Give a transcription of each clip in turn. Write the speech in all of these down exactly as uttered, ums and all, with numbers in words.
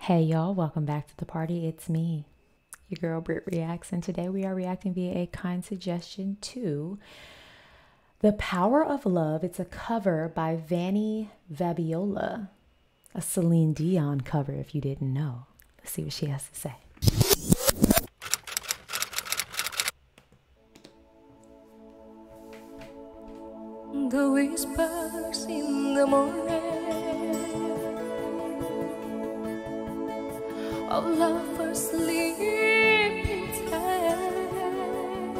Hey y'all, welcome back to the party. It's me, your girl Britt Reacts, and today we are reacting via a kind suggestion to The Power of Love. It's a cover by Vanny Vabiola, a Celine Dion cover if you didn't know. Let's see what she has to say. The whispers in the morning of lovers sleeping tight,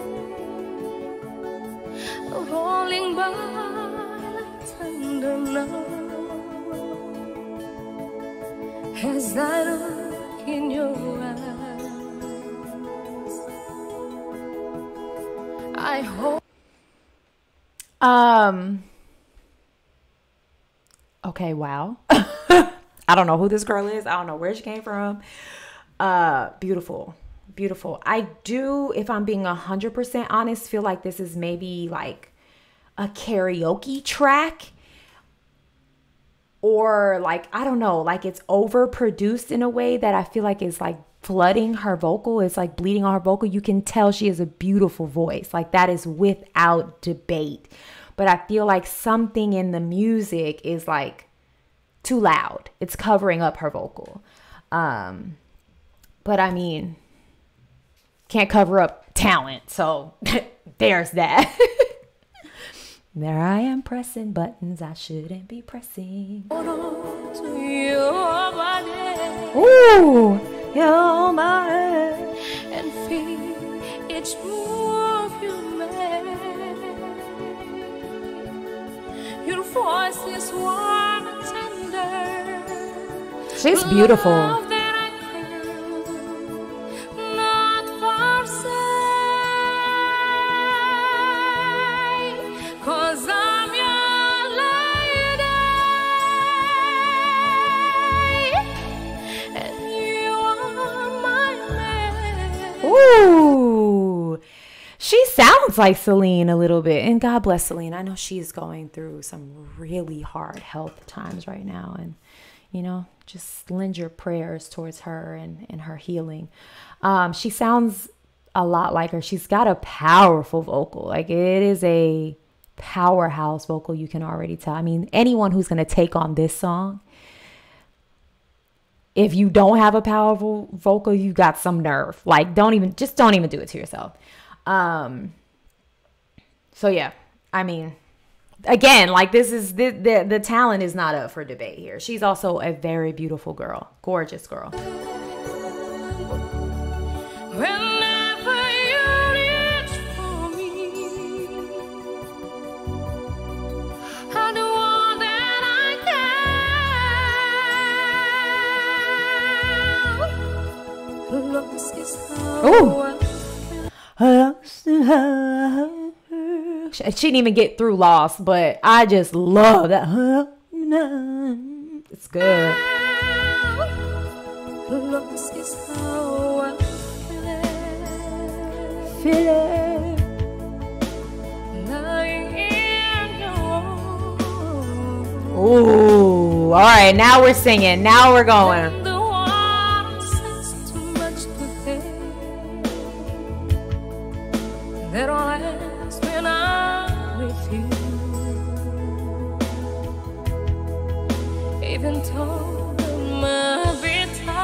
rolling by like tender note as I look in your eyes. I hope. Um, okay, wow. I don't know who this girl is. I don't know where she came from. Uh, beautiful, beautiful. I do, if I'm being a hundred percent honest, feel like this is maybe like a karaoke track, or like, I don't know, like it's overproduced in a way that I feel like is like flooding her vocal. It's like bleeding on her vocal. You can tell she has a beautiful voice. Like that is without debate. But I feel like something in the music is like too loud. It's covering up her vocal. Um, but I mean, can't cover up talent. So there's that. There I am pressing buttons I shouldn't be pressing. Ooh, you're my head. And feel each move you make. Your voice is warm and tender. She's beautiful. Love that I could not forsake, 'cause I'm your lady, and you are my man. Ooh, she sounds like Celine a little bit. And God bless Celine. I know she's going through some really hard health times right now. And, you know, just lend your prayers towards her and, and her healing. Um, she sounds a lot like her. She's got a powerful vocal. Like it is a powerhouse vocal. You can already tell. I mean, anyone who's going to take on this song, if you don't have a powerful vocal, you got some nerve. Like don't even, just don't even do it to yourself. Um, so yeah, I mean, again, like this is the, the, the talent is not up for debate here. She's also a very beautiful girl, gorgeous girl. Whenever you reach for me, I do all that I can. Lost is how Ooh. I She didn't even get through Lost, but I just love that. It's good. lost is how I feel. Feel it. Lying in your arms. Ooh, all right, now we're singing. Now we're going. The water says too much to bear. That all ends when I'm with you. Even though there might be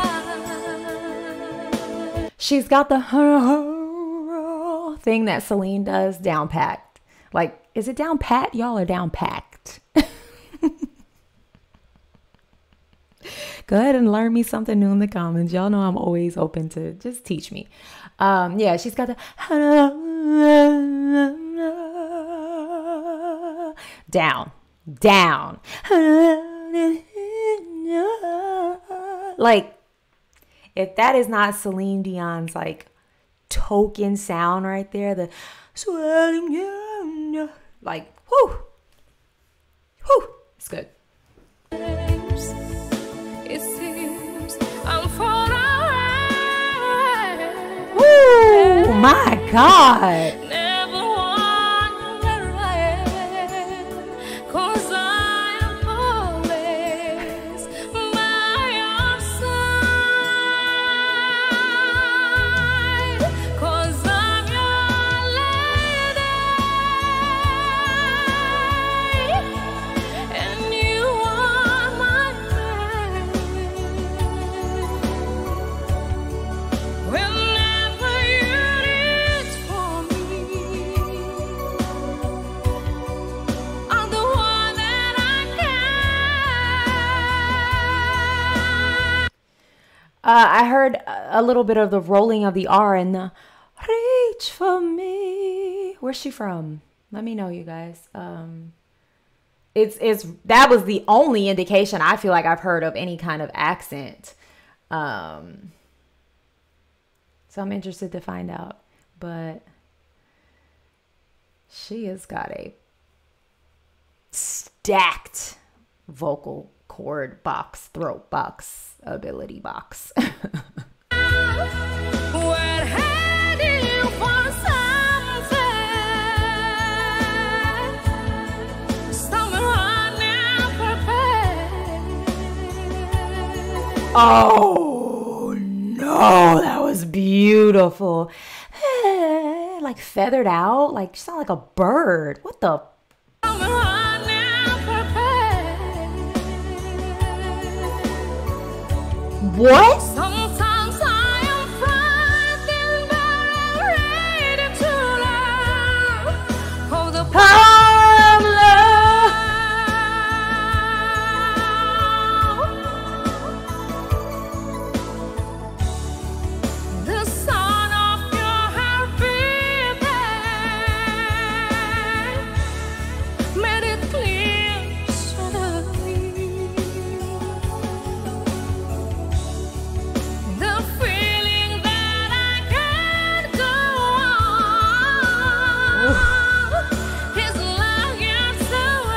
time. She's got the thing that Celine does down packed. Like, is it down pat, y'all, or down packed? Go ahead and learn me something new in the comments. Y'all know I'm always open to just teach me. Um, yeah, she's got the down, down. Like, if that is not Celine Dion's like token sound right there, the like, whoo, whoo, it's good. It seems I'm far away. Woo, my God. Never wonder where I am, 'cause I am always by your side. Uh, I heard a little bit of the rolling of the R in the reach for me. Where's she from? Let me know, you guys. Um, it's it's that was the only indication I feel like I've heard of any kind of accent. Um, so I'm interested to find out. But she has got a stacked vocal cord box, throat box, ability box. Oh no, that was beautiful. Like feathered out, like you sound like a bird. What the? What? Sometimes I am frightened, but I'm ready to learn of the power of love. The sound of your heart beating made it clear suddenly. The feeling that I can't go on is like it's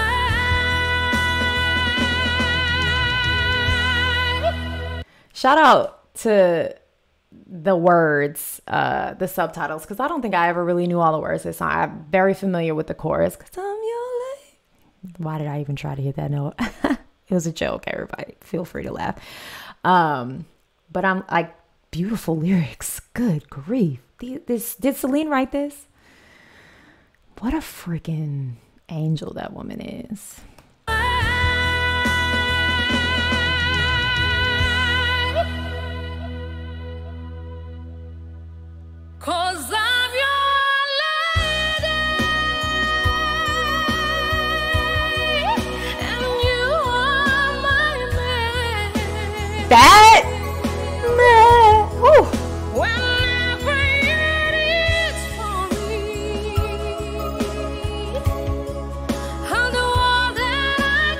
away. Shout out to the words, uh, the subtitles, because I don't think I ever really knew all the words to this song. I'm very familiar with the chorus. Cause I'm your lady. Why did I even try to hit that note? It was a joke, everybody. Feel free to laugh. Um, but I'm like, beautiful lyrics. Good grief. The- This did Celine write this? What a freaking angel that woman is. Cause I'm your lady, and you are my man. That man, whew. Whenever it is for me, I'll do all that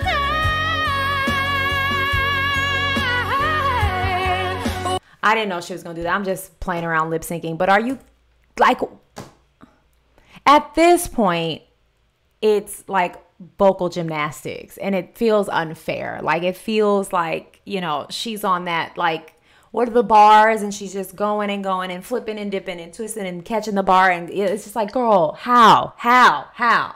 I can. I didn't know she was gonna do that. I'm just playing around lip syncing. But are you like, at this point, it's like vocal gymnastics and it feels unfair. Like it feels like, you know, she's on that, like, what are the bars? And she's just going and going and flipping and dipping and twisting and catching the bar. And it's just like, girl, how, how, how?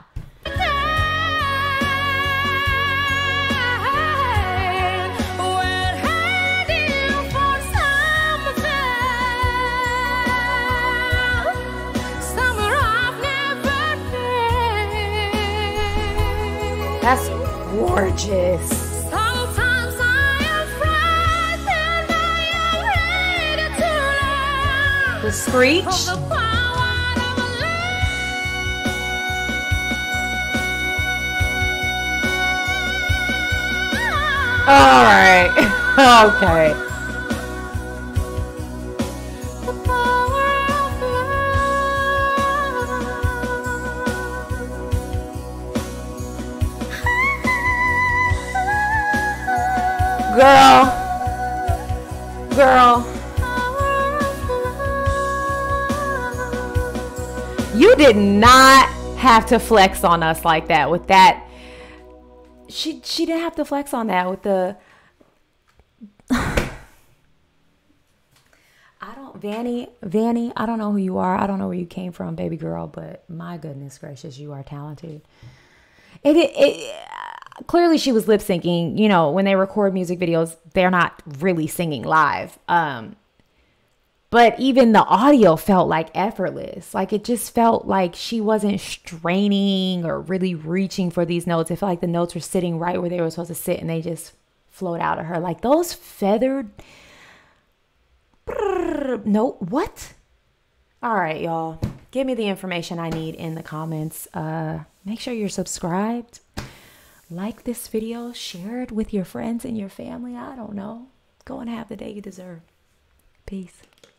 That's gorgeous. Sometimes I am frightened, but I'm ready to learn the screech. Of the power of love. All right. Okay. The power of Girl, girl, you did not have to flex on us like that with that. She she didn't have to flex on that with the. I don't, Vanny, Vanny, I don't know who you are. I don't know where you came from, baby girl, but my goodness gracious, you are talented. It, it, it clearly she was lip syncing. You know, when they record music videos, they're not really singing live. Um, but even the audio felt like effortless. Like it just felt like she wasn't straining or really reaching for these notes. It felt like the notes were sitting right where they were supposed to sit and they just flowed out of her. Like those feathered. No, what? All right, y'all. Give me the information I need in the comments. Uh, make sure you're subscribed. Like this video, share it with your friends and your family. I don't know. Go and have the day you deserve. Peace.